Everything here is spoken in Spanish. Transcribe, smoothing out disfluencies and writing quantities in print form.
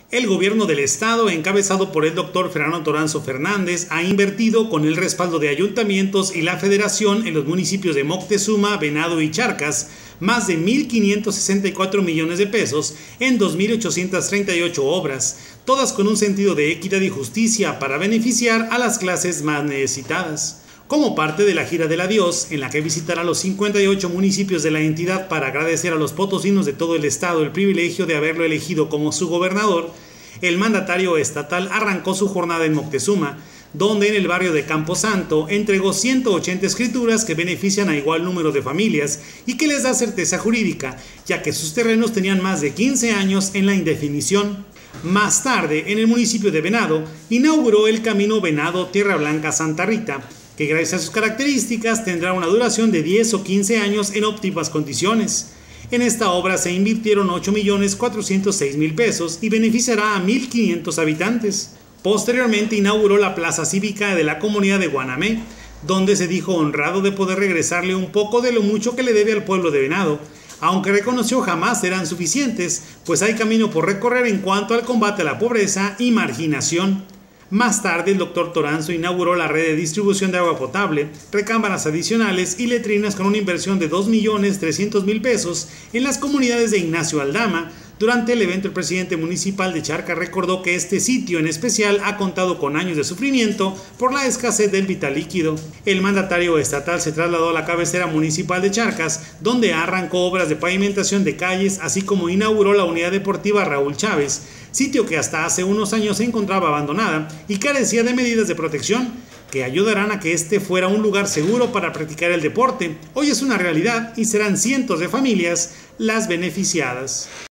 El gobierno del estado, encabezado por el doctor Fernando Toranzo Fernández, ha invertido con el respaldo de ayuntamientos y la federación en los municipios de Moctezuma, Venado y Charcas más de 1.564 millones de pesos en 2.838 obras, todas con un sentido de equidad y justicia para beneficiar a las clases más necesitadas. Como parte de la gira del adiós, en la que visitará los 58 municipios de la entidad para agradecer a los potosinos de todo el estado el privilegio de haberlo elegido como su gobernador, el mandatario estatal arrancó su jornada en Moctezuma, donde en el barrio de Camposanto entregó 180 escrituras que benefician a igual número de familias y que les da certeza jurídica, ya que sus terrenos tenían más de 15 años en la indefinición. Más tarde, en el municipio de Venado, inauguró el camino Venado-Tierra Blanca-Santa Rita, que gracias a sus características tendrá una duración de 10 o 15 años en óptimas condiciones. En esta obra se invirtieron 8.406.000 pesos y beneficiará a 1.500 habitantes. Posteriormente inauguró la plaza cívica de la comunidad de Guanamé, donde se dijo honrado de poder regresarle un poco de lo mucho que le debe al pueblo de Venado, aunque reconoció jamás serán suficientes, pues hay camino por recorrer en cuanto al combate a la pobreza y marginación. Más tarde, el doctor Toranzo inauguró la red de distribución de agua potable, recámaras adicionales y letrinas con una inversión de 2.300.000 pesos en las comunidades de Ignacio Aldama. Durante el evento, el presidente municipal de Charcas recordó que este sitio en especial ha contado con años de sufrimiento por la escasez del vital líquido. El mandatario estatal se trasladó a la cabecera municipal de Charcas, donde arrancó obras de pavimentación de calles, así como inauguró la unidad deportiva Raúl Chávez, sitio que hasta hace unos años se encontraba abandonada y carecía de medidas de protección que ayudarán a que este fuera un lugar seguro para practicar el deporte. Hoy es una realidad y serán cientos de familias las beneficiadas.